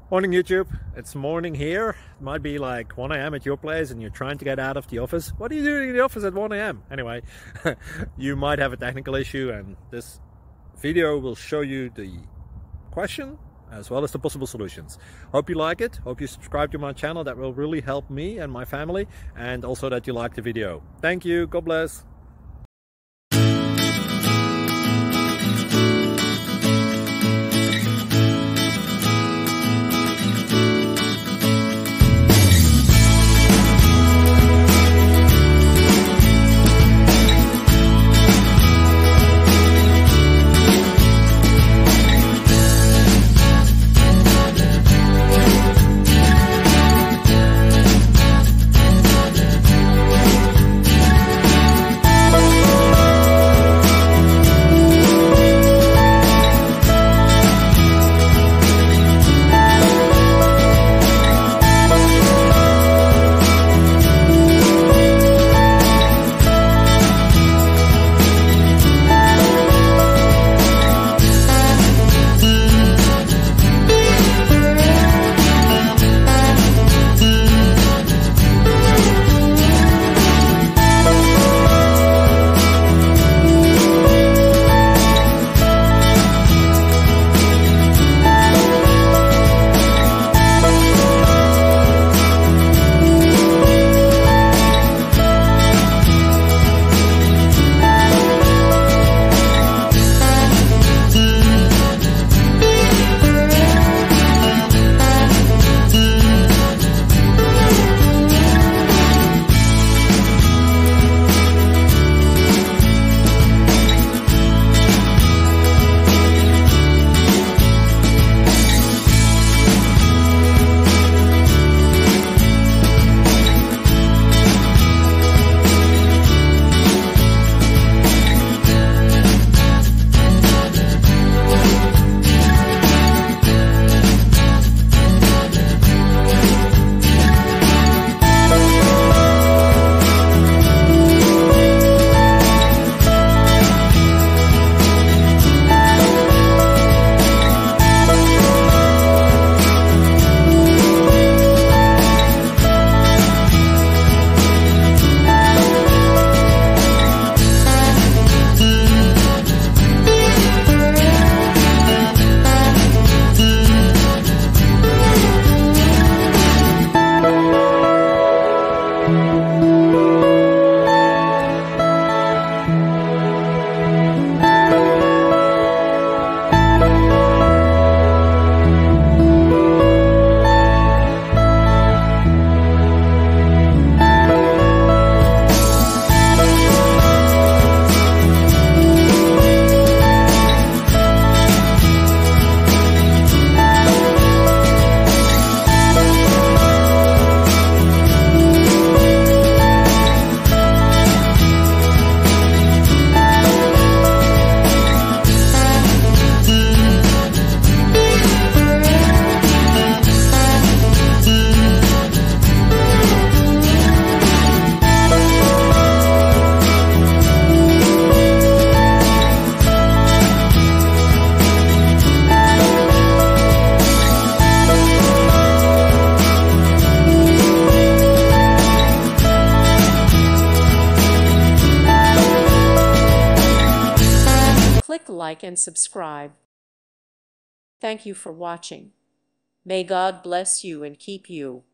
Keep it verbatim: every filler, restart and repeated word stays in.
Morning YouTube, it's morning here. It might be like one A M at your place and you're trying to get out of the office. What are you doing in the office at one A M? Anyway, you might have a technical issue and this video will show you the question as well as the possible solutions. Hope you like it, hope you subscribe to my channel. That will really help me and my family, and also that you like the video. Thank you, God bless. Click like and subscribe. Thank you for watching. May God bless you and keep you.